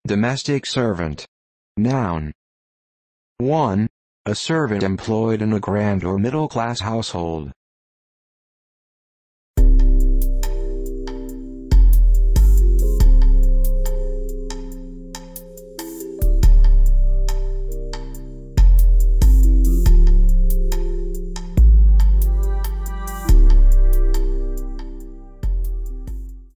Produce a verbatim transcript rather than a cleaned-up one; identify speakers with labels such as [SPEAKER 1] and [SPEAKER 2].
[SPEAKER 1] Domestic servant. Noun. one. A servant employed in a grand or middle-class household.